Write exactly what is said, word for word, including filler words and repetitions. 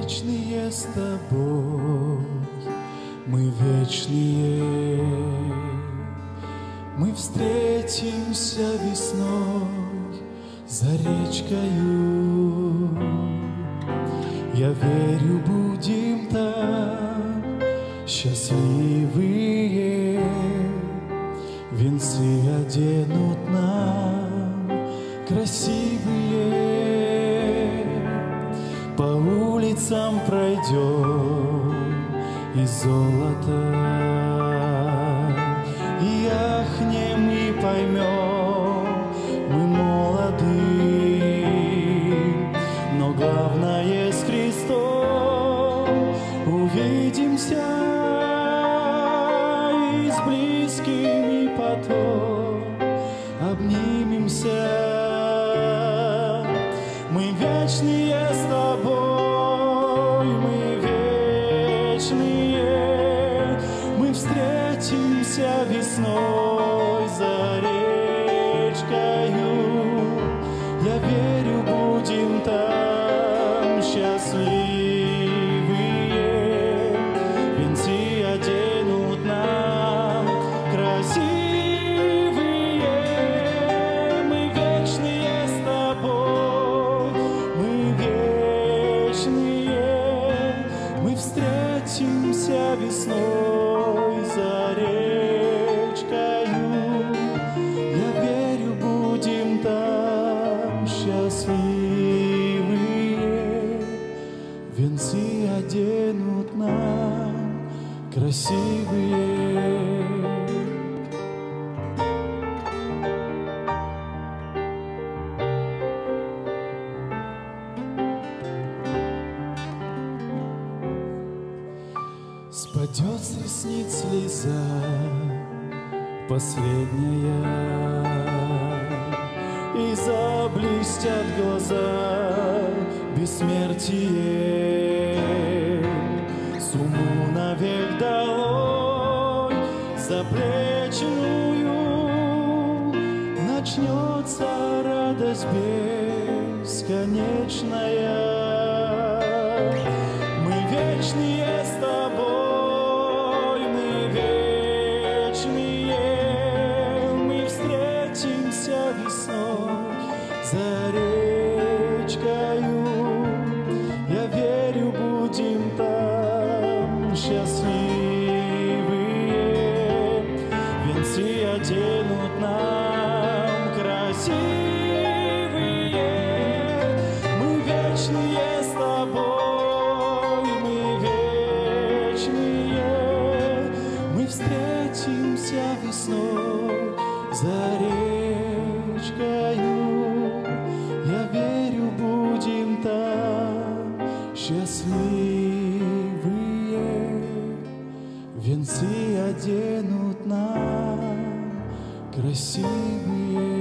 вечные с тобой, мы вечные. Мы встретимся весной за речкою. Я верю, будем там счастливые. Венцы оденут нам красивые. По улицам пройдем из золота, и ахнем, и поймем, мы молоды, но главное с Христом увидимся и с близкими потом обнимемся. Мы вечные с тобой, мы вечные. Мы встретимся весной за речкою. Я верю, будем там счастливые. Венцы оденут нам красивые. Мы вечные с тобой, мы вечные. Мы встретимся весной за речкою. Я верю, будем там счастливые. Венцы оденут нам красивые. Спадет с ресниц слеза последняя, и заблестят глаза бессмертие. Сумму навек долой заплечную, начнется радость бесконечная. Мы вечные с тобой, мы вечные. Мы встретимся весной за речкою. Я верю, будем там счастливые. Венцы оденут нам красивые. Мы вечные с тобой, мы вечные. Мы встретимся весной за речкою. Я верю, будем там счастливые. Венцы оденут нам красивые.